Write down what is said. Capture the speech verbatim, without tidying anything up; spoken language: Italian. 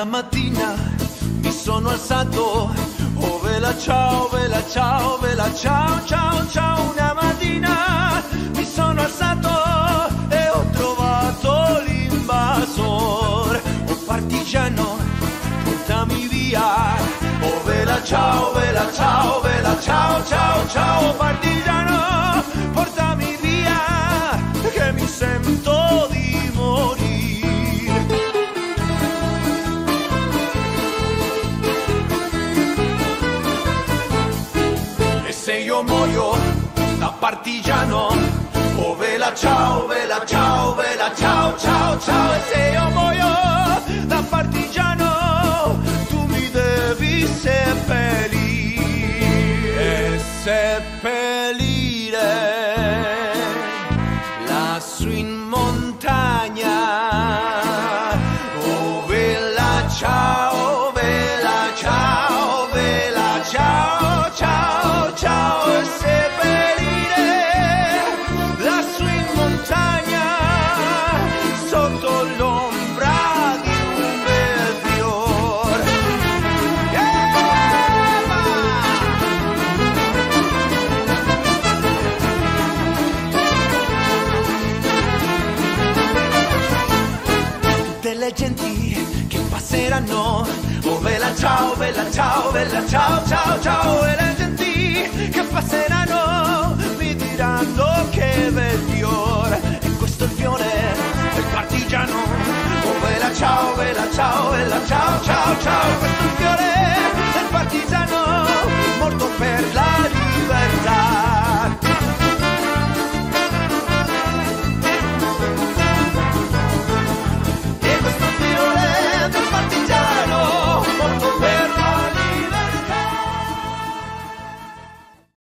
Una mattina mi sono alzato, oh vela ciao, vela ciao, vela ciao, ciao, ciao. Una mattina mi sono alzato e ho trovato l'invasor. Oh partigiano, portami via, oh vela ciao, vela ciao, vela ciao, ciao, ciao. Oh partigiano, portami via, che mi sento di morire. Se io muoio da partigiano, oh vela ciao, vela ciao, vela ciao, ciao, ciao. E se io muoio da partigiano, tu mi devi seppellire, seppellire lassù in montagna. Oh vela ciao, vela ciao, vela ciao, ciao, ciao. E seppellire lassù in montagna, sotto l'ombra di un bel fior. Tutte le genti che passeranno, oh vela ciao, vela ciao, vela ciao, ciao, ciao. E le genti che passeranno mi diranno che bel fiore. E questo è il fiore del partigiano, oh vela ciao, vela ciao, vela ciao, ciao, ciao. Questo è il fiore